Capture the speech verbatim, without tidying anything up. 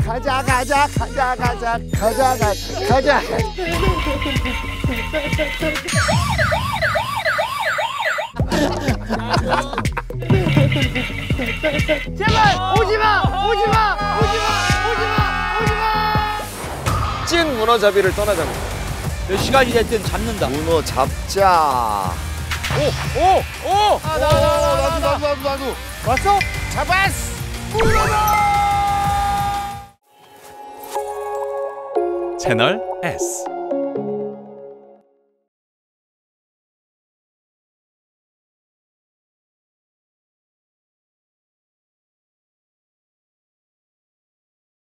가자 가자 가자 가자 가자 가자. 제발 오지마 오지마 오지마 오지마 오지마. 찐 문어잡이를 떠나자고. 몇 시간이 됐든 잡는다. 문어 잡자. 오! 오! 오! 아, 나, 나, 나, 나도 나도 나도 나도. 왔어? 잡았어. 채널 에스